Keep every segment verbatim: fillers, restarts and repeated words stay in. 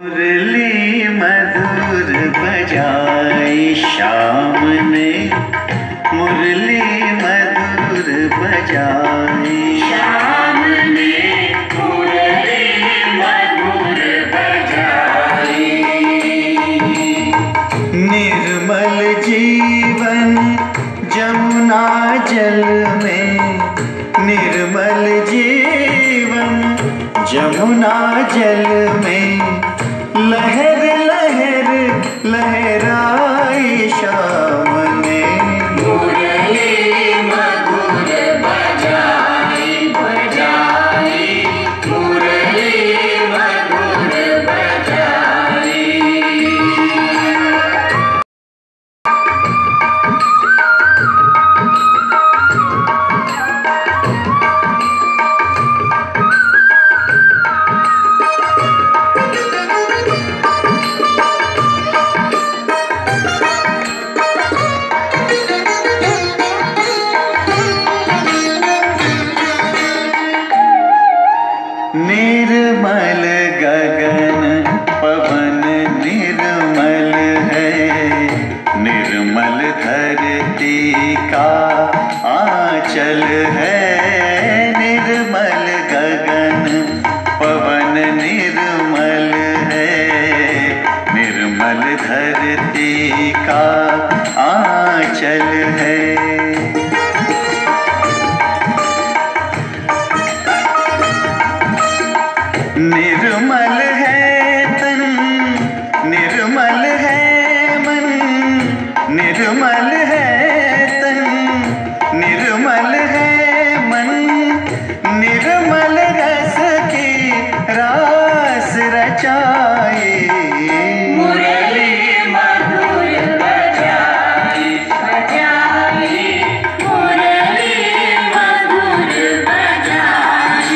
मुरली मधुर बजाई शाम ने, मुरली मधुर बजाई शाम ने, मुरली मधुर बजाई। निर्मल जीवन जमुना जल में, निर्मल जीवन जमुना जल में, लहर लहर लहराई शाम ने, मुरली मधुर बजाई बजाई, मुरली मधुर बजाई। निर्मल गगन पवन निर्मल है, निर्मल धरती का आंचल है। निर्मल गगन पवन निर्मल है, निर्मल धरती का आंचल है। निर्मल है तन, निर्मल है मन, निर्मल है तन, निर्मल है मन, निर्मल रस की रास रचाए। मुरली मधुर बजाई बजाई, मुरली मधुर बजाई।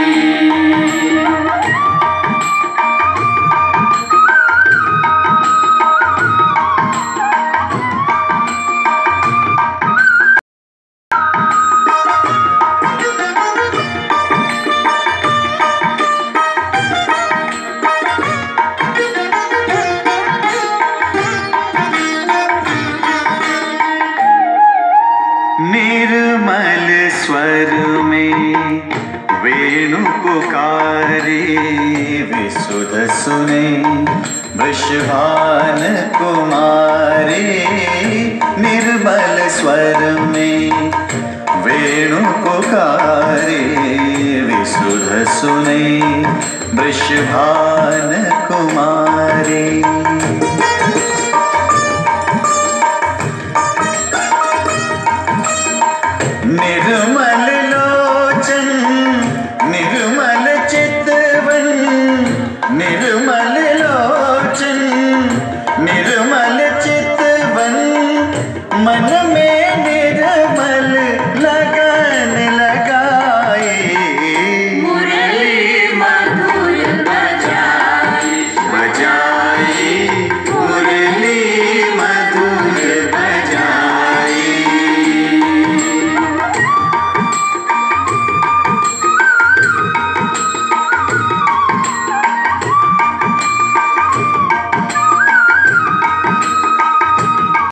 निर्मल स्वर में वेणु पुकारे, विसुध सुने वृषभान कुमारे। निर्मल स्वर में वेणु पुकारे, विसुध सुने वृषभान